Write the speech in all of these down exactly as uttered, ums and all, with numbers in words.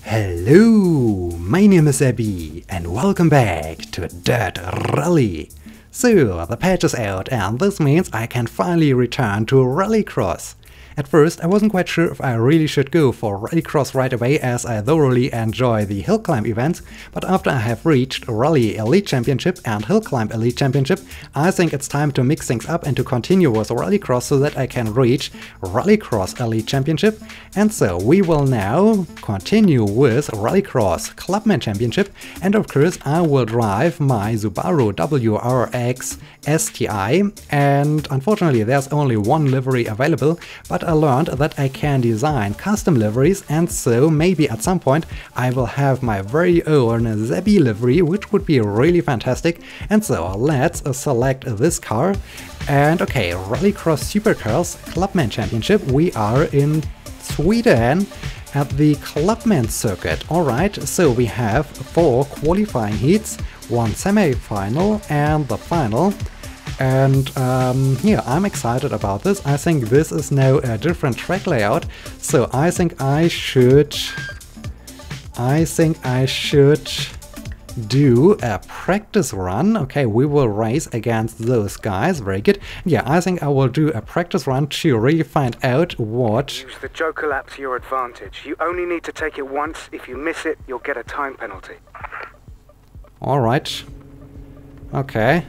Hello, my name is Abby and welcome back to Dirt Rally. So, the patch is out and this means I can finally return to Rallycross. At first I wasn't quite sure if I really should go for Rallycross right away, as I thoroughly enjoy the hill climb events, but after I have reached Rally Elite Championship and Hill Climb Elite Championship, I think it's time to mix things up and to continue with Rallycross so that I can reach Rallycross Elite Championship. And so we will now continue with Rallycross Clubman Championship, and of course I will drive my Subaru W R X S T I, and unfortunately there's only one livery available, but I learned that I can design custom liveries, and so maybe at some point I will have my very own Zebby livery, which would be really fantastic. And so let's uh, select this car. And okay, Rallycross Supercars Clubman Championship, we are in Sweden at the Clubman circuit. Alright, so we have four qualifying heats, one semi-final and the final. And um, yeah, I'm excited about this. I think this is now a different track layout, so I think I should I think I should do a practice run. Okay, we will race against those guys. Very good. Yeah, I think I will do a practice run to really find out what... Use the Joker lap to your advantage. You only need to take it once. If you miss it, you'll get a time penalty. Alright. Okay.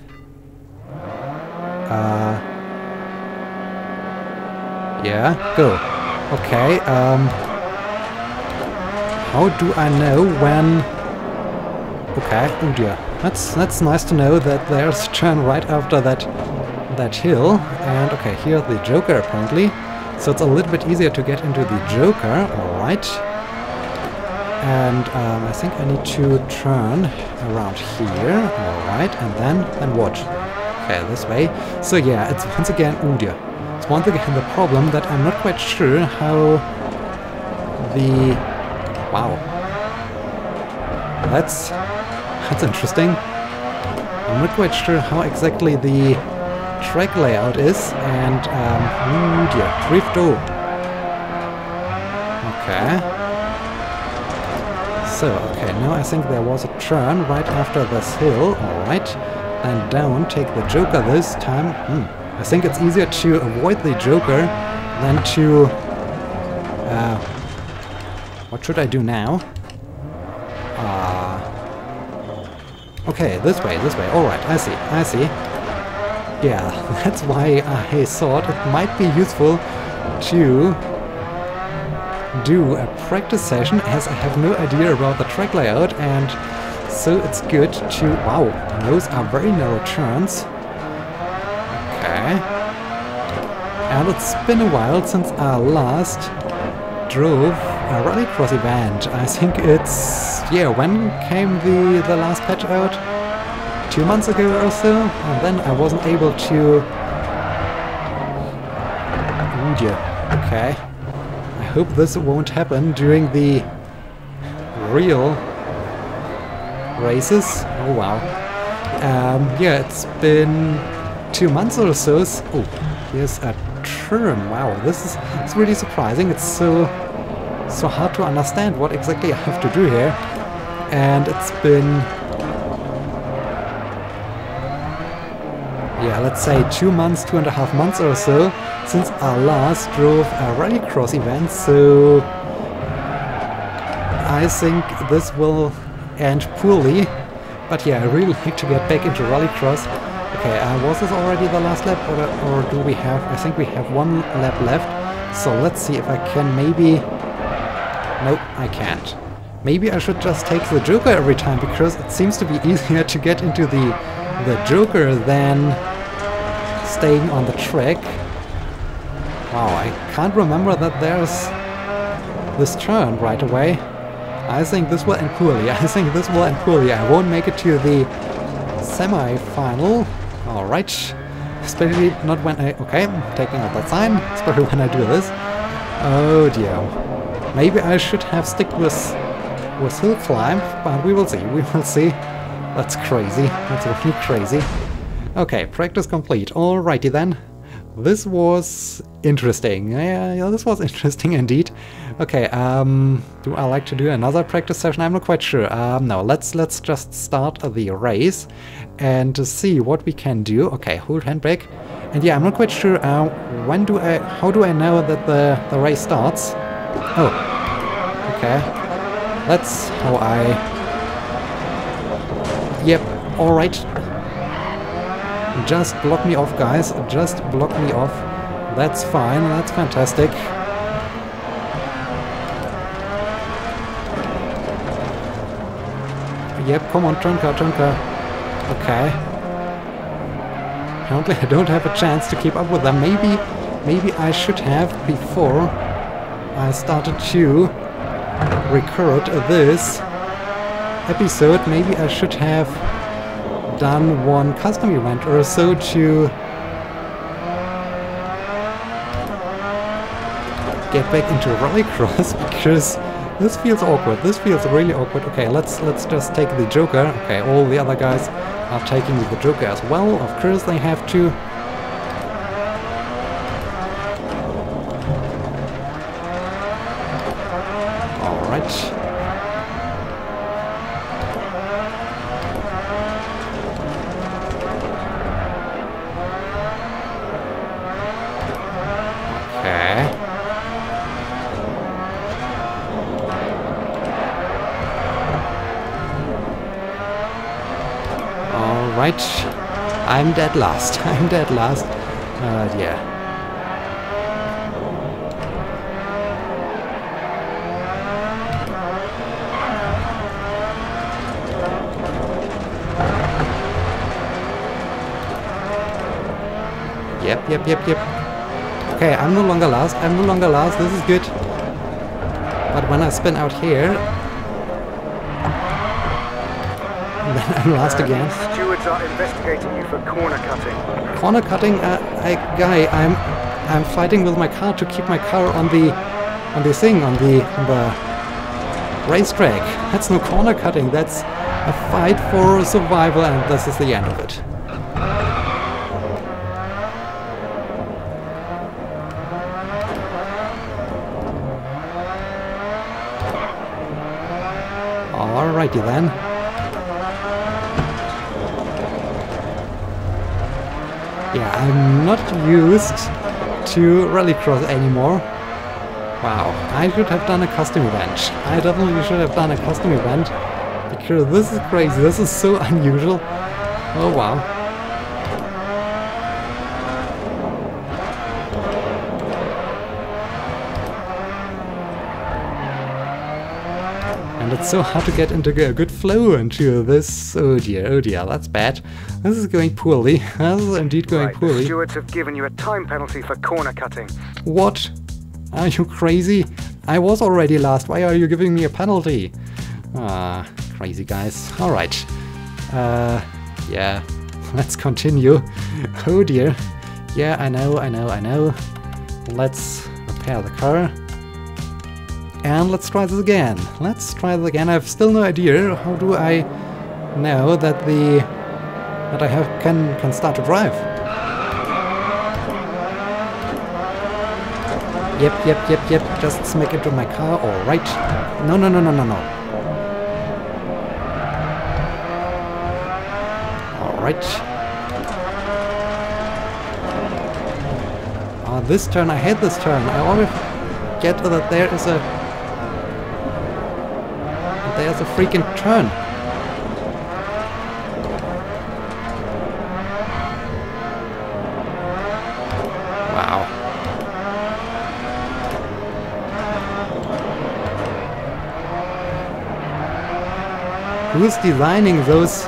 Uh, yeah, go. Okay, um, how do I know when... Okay, oh dear, that's, that's nice to know that there's a turn right after that, that hill. And okay, here's the Joker apparently, so it's a little bit easier to get into the Joker, alright. And um, I think I need to turn around here, alright, and then, then watch. Okay, this way. So yeah, it's once again, oh dear, it's once again the problem that I'm not quite sure how the... Wow. That's... that's interesting. I'm not quite sure how exactly the track layout is, and um, oh dear, drifto. Okay. So, okay, now I think there was a turn right after this hill, alright. And down, take the Joker this time. Hmm. I think it's easier to avoid the Joker than to... Uh, what should I do now? Uh, okay, this way, this way. Alright, I see, I see. Yeah, that's why I thought it might be useful to do a practice session, as I have no idea about the track layout, and so it's good to... Wow, those are very narrow turns. Okay. And it's been a while since I last drove a Rallycross event. I think it's... yeah, when came the, the last patch out? Two months ago or so? And then I wasn't able to... Oh dear. Okay. I hope this won't happen during the real races. Oh wow. Um, yeah, it's been two months or so. Oh, here's a turn. Wow, this is it's really surprising. It's so so hard to understand what exactly I have to do here. And it's been, yeah, let's say two months, two and a half months or so since I last drove a Rallycross event. So I think this will end poorly, but yeah, I really like to get back into Rallycross. Okay, uh, was this already the last lap, or, or do we have... I think we have one lap left, so let's see if I can maybe... Nope, I can't. Maybe I should just take the Joker every time, because it seems to be easier to get into the, the Joker than staying on the track. Wow, I can't remember that there's this turn right away. I think this will end poorly. I think this will end poorly. I won't make it to the semi-final. Alright. Especially not when I... Okay, I'm taking out that sign. Especially when I do this. Oh dear. Maybe I should have stick with, with hill climb, but we will see. We will see. That's crazy. That's really crazy. Okay, practice complete. Alrighty then. This was interesting. Yeah, yeah, this was interesting indeed. Okay, um, do I like to do another practice session? I'm not quite sure. Um, no, let's let's just start the race and to see what we can do. Okay, hold handbrake. And yeah, I'm not quite sure. Uh, when do I? How do I know that the the race starts? Oh, okay. That's how I. Yep. All right. Just block me off, guys. Just block me off. That's fine. That's fantastic. Yep, come on, turn car, turn car. Okay. Apparently I don't have a chance to keep up with them. Maybe, maybe I should have before I started to record this episode. Maybe I should have done one custom event or so to get back into Rallycross, because this feels awkward. This feels really awkward. Okay, let's let's just take the Joker. Okay, all the other guys are taking the Joker as well. Of course they have to. All right. Right, I'm dead last. I'm dead last. Uh, yeah. Yep, yep, yep, yep. Okay, I'm no longer last. I'm no longer last. This is good. But when I spin out here, then I'm last uh, again. Stewards are investigating you for corner cutting. Corner cutting, uh, I, guy, I'm, I'm fighting with my car to keep my car on the, on the thing, on the, on the racetrack. That's no corner cutting. That's a fight for survival, and this is the end of it. Alrighty then. Yeah, I'm not used to Rallycross anymore. Wow, I should have done a custom event. I definitely should have done a custom event, because this is crazy. This is so unusual. Oh wow. And it's so hard to get into a good flow into this. Oh dear, oh dear, that's bad. This is going poorly. This is indeed going right, poorly. The stewards have given you a time penalty for corner cutting. What? Are you crazy? I was already last. Why are you giving me a penalty? Ah, crazy guys. Alright. Uh, yeah. Let's continue. Oh dear. Yeah, I know, I know, I know. Let's repair the car. And let's try this again. Let's try this again. I have still no idea. How do I know that the that I have can can start to drive? Yep, yep, yep, yep. Just smack into my car. All right. No, no, no, no, no, no. All right. Oh, this turn. I hate this turn. I always get that there is a There's a freaking turn. Wow. Who's designing those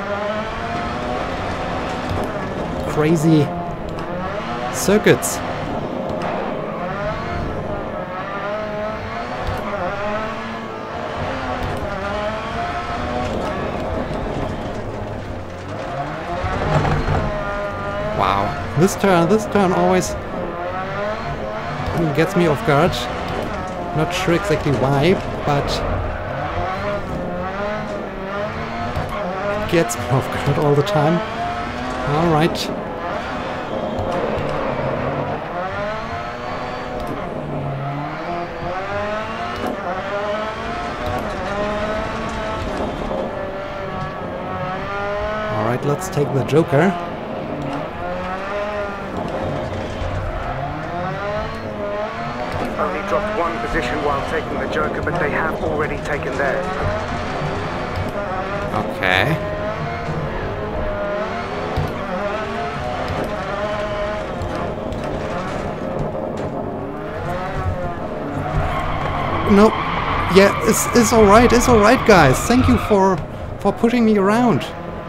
crazy circuits? This turn, this turn always gets me off guard. Not sure exactly why, but gets me off guard all the time. Alright. let's take the Joker. Only dropped one position while taking the Joker, but they have already taken theirs. Okay. No. Yeah, it's, it's alright, it's alright, guys. Thank you for, for pushing me around.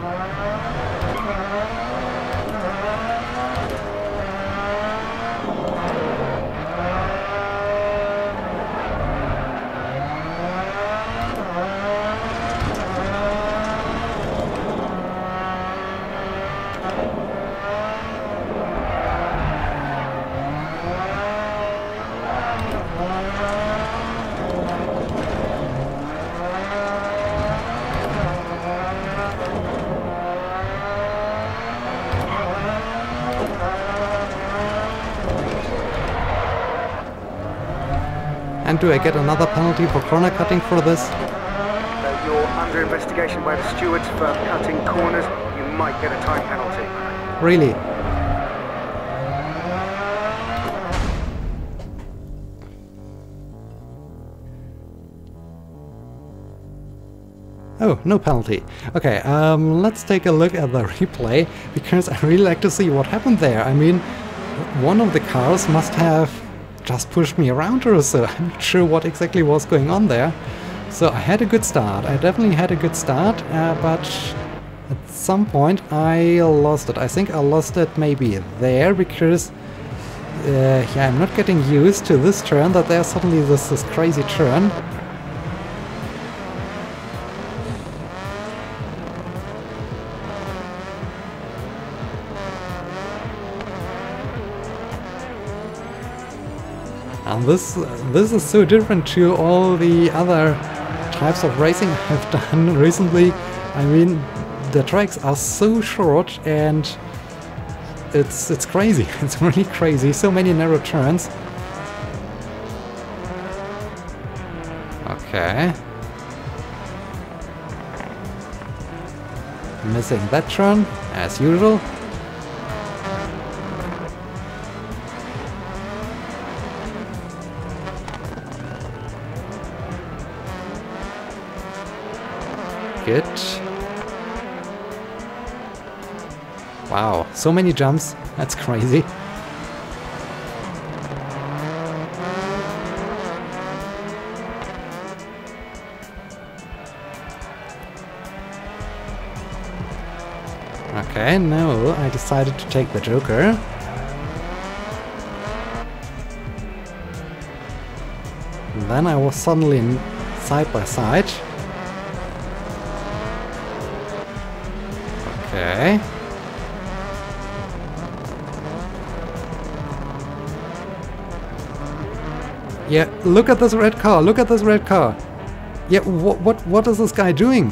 And do I get another penalty for corner cutting for this? Uh, you're under investigation by the stewards for cutting corners. You might get a time penalty. Really? Oh, no penalty. Okay, um, let's take a look at the replay, because I really like to see what happened there. I mean, one of the cars must have just pushed me around or so. I'm not sure what exactly was going on there. So I had a good start. I definitely had a good start, uh, but at some point I lost it. I think I lost it maybe there, because uh, yeah, I'm not getting used to this turn, that there's suddenly this, this crazy turn. And this, this is so different to all the other types of racing I've done recently. I mean, the tracks are so short and it's, it's crazy. It's really crazy. So many narrow turns. Okay. Missing that turn, as usual. Good. Wow, so many jumps. That's crazy. Okay, no, I decided to take the Joker. And then I was suddenly in side by side. Okay. Yeah, look at this red car, look at this red car. Yeah, what what what is this guy doing?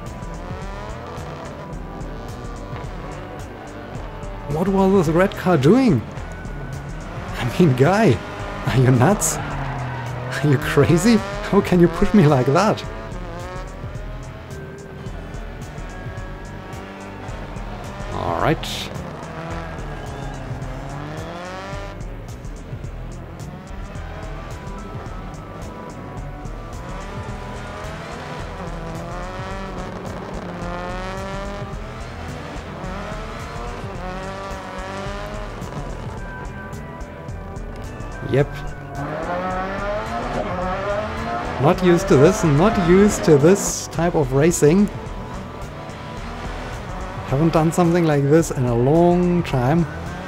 What was this red car doing? I mean, guy, are you nuts? Are you crazy? How can you push me like that? Alright. Yep. Not used to this, not used to this type of racing. Haven't done something like this in a long time.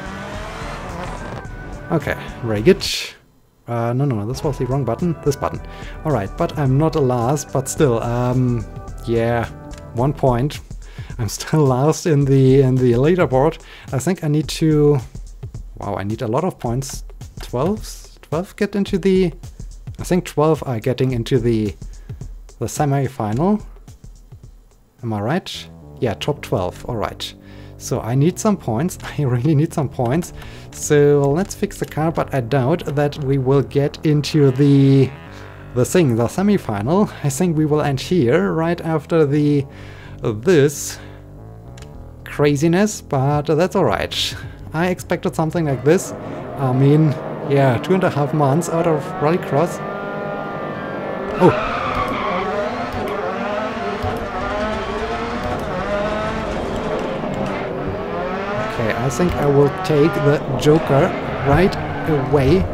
Okay, very good. Uh, no, no, no, this was the wrong button. This button. Alright, but I'm not a last, but still, um, yeah, one point. I'm still last in the in the leaderboard. I think I need to... Wow, I need a lot of points. twelve? twelve get into the... I think twelve are getting into the the semi-final. Am I right? Yeah, top twelve, alright. So I need some points, I really need some points. So let's fix the car, but I doubt that we will get into the the thing, the semi-final. I think we will end here, right after the uh, this craziness, but that's alright. I expected something like this. I mean, yeah, two and a half months out of Rallycross. Oh! Okay, I think I will take the Joker right away.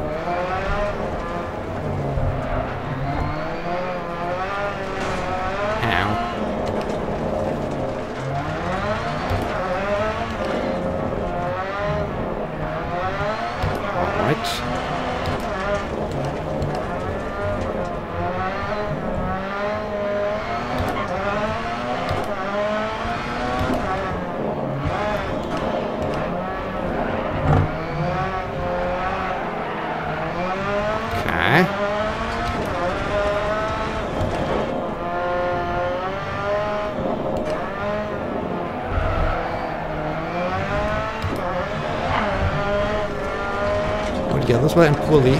Yeah, this went poorly.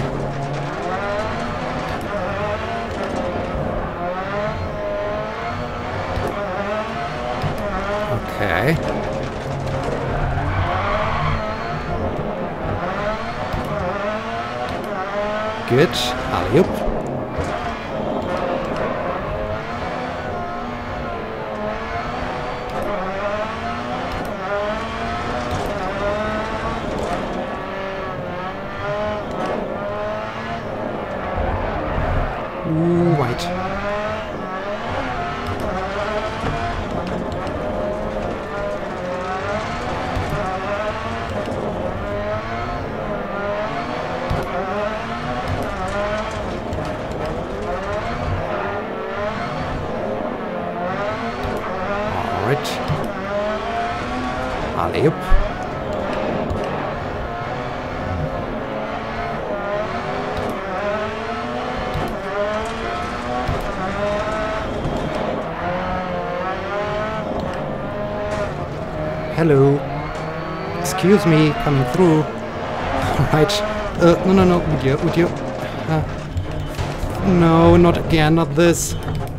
Okay. Good. Alley-oop. Ooh, white. All right. Alley-oop. Hello. Excuse me, coming through. Alright. Uh, no, no, no. Would you? Would you? Uh, no, not again. Not this.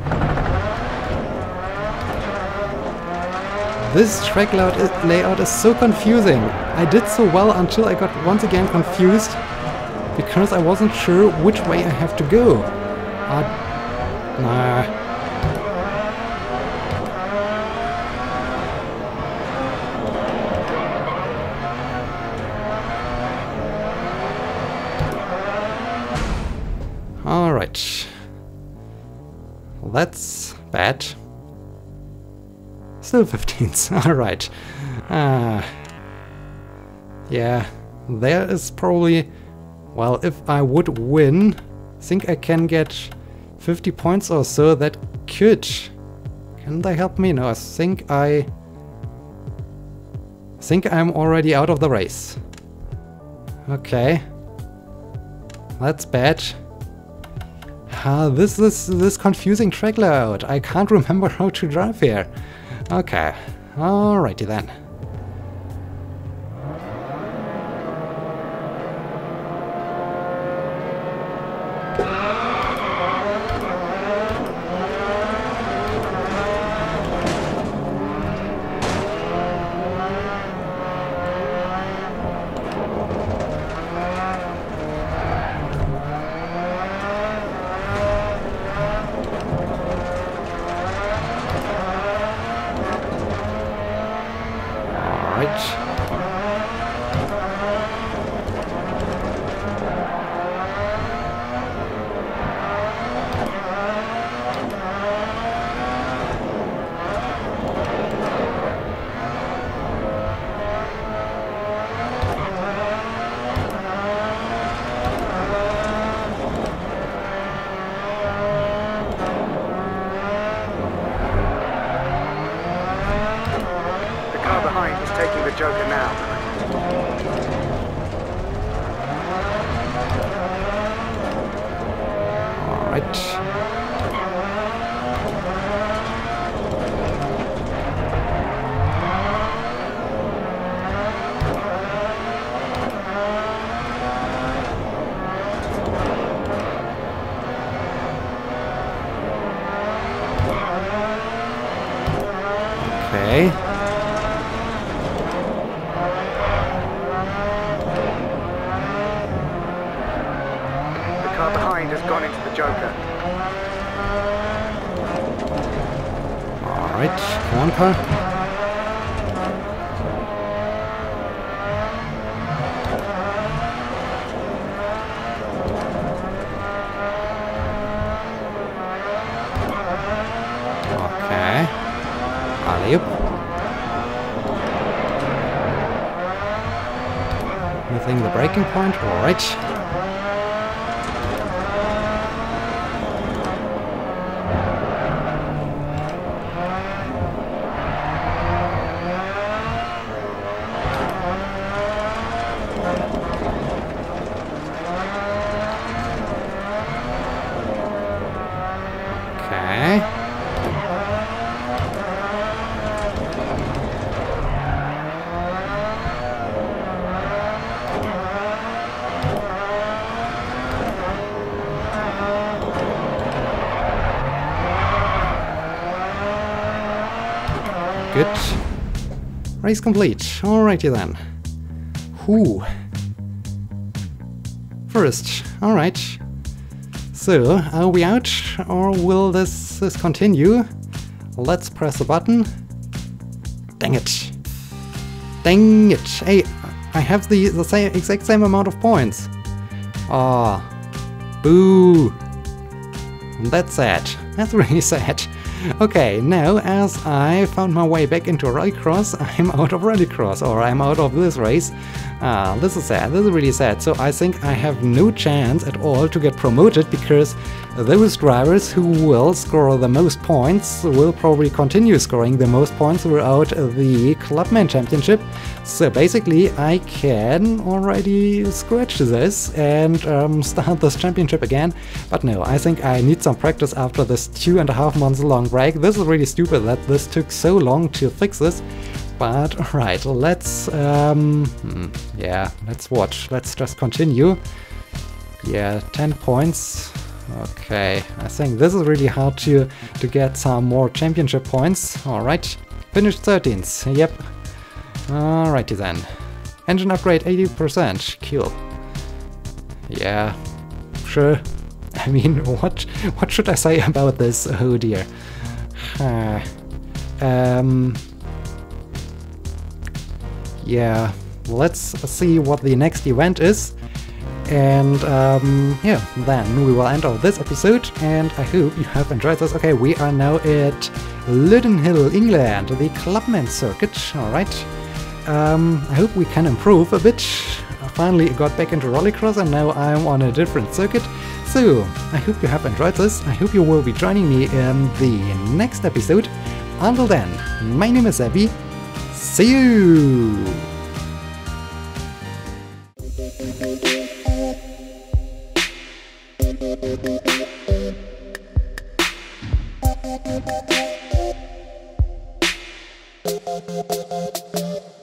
This track layout is, layout is so confusing. I did so well until I got once again confused because I wasn't sure which way I have to go. Uh, nah. Alright. That's bad. Still fifteenth. Alright. Uh, yeah, there is probably... Well, if I would win, I think I can get fifty points or so. That could... Can they help me? No, I think I... I think I'm already out of the race. Okay. That's bad. Uh, this is this confusing track layout. I can't remember how to drive here. Okay, alrighty then. Taking the Joker now. All right. Okay. Alright, come on, car. Okay. Alley-oop. Missing the braking point, alright. Okay. Good. Race complete. Alrighty then. Whew. First. Alright. So, are we out, or will this, this continue? Let's press the button. Dang it. Dang it. Hey, I have the, the same, exact same amount of points. Ah. Boo. That's sad. That's really sad. Okay, now as I found my way back into Rallycross, I'm out of Rallycross, or I'm out of this race. Ah, this is sad, this is really sad. So I think I have no chance at all to get promoted, because those drivers who will score the most points will probably continue scoring the most points throughout the Clubman Championship. So basically I can already scratch this and um, start this championship again. But no, I think I need some practice after this two and a half months long break. This is really stupid that this took so long to fix this. But alright, let's, um, hmm, yeah, let's watch. Let's just continue. Yeah, ten points. Okay, I think this is really hard to, to get some more championship points. Alright, finished thirteenth, yep. Alrighty then. Engine upgrade eighty percent, cool. Yeah, sure. I mean, what, what should I say about this? Oh dear. Uh, um... Yeah, let's see what the next event is, and um, yeah, then we will end off this episode, and I hope you have enjoyed this. Okay, we are now at Ludenhill, England, the Clubman circuit. Alright, um, I hope we can improve a bit. I finally got back into Rallycross, and now I'm on a different circuit. So, I hope you have enjoyed this. I hope you will be joining me in the next episode. Until then, my name is Abby. See you! Thank you.